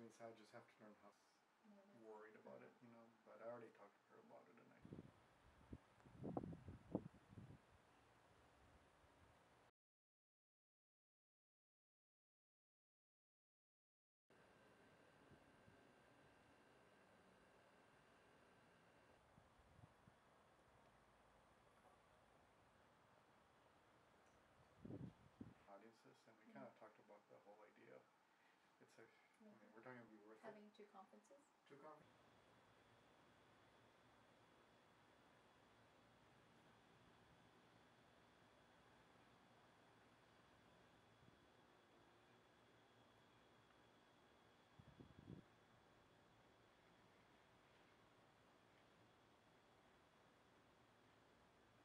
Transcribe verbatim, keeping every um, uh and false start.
means I just have to learn how Maybe. worried about it, you know, but I already talked to her about it and I audiences and we Mm. kind of talked about the whole idea. It's a, I mean, we're talking to be worth Having it. two conferences? Two conferences.